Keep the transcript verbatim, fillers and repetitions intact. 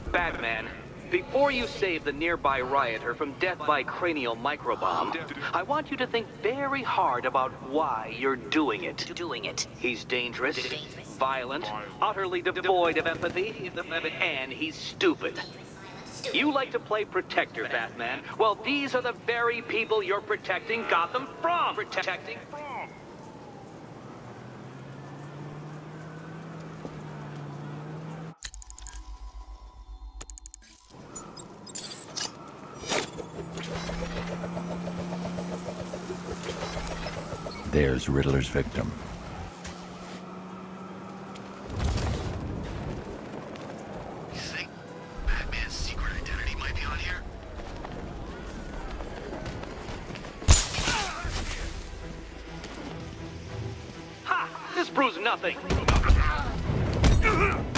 Batman, before you save the nearby rioter from death by cranial microbomb, I want you to think very hard about why you're doing it. Doing it. He's dangerous, violent, utterly devoid of empathy, and he's stupid. You like to play protector, Batman. Well, these are the very people you're protecting Gotham from. Protecting from. There's Riddler's victim. You think Batman's secret identity might be on here? Ha! This proves nothing.